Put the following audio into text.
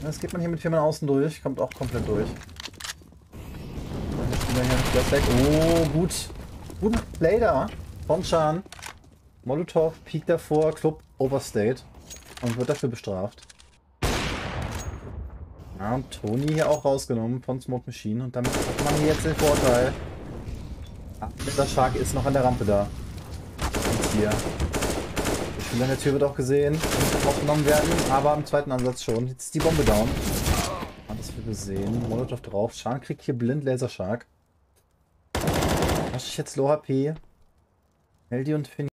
Das geht man hier mit 4 Mann außen durch. Kommt auch komplett durch. Der Spieler hier nicht weg. Oh, gut. Guten Play da von Chan. Molotov piekt davor, Club overstayed und wird dafür bestraft. Ja, und Tony hier auch rausgenommen von Smoke Machine und damit hat man hier jetzt den Vorteil. Ah, der Shark ist noch an der Rampe da. Und hier. Der Spieler an der Tür wird auch gesehen, muss aufgenommen werden, aber am zweiten Ansatz schon. Jetzt ist die Bombe down. Alles wir gesehen. Molotov drauf. Chan kriegt hier blind Laser Shark. Was ist jetzt Low HP? Heldi und Finn.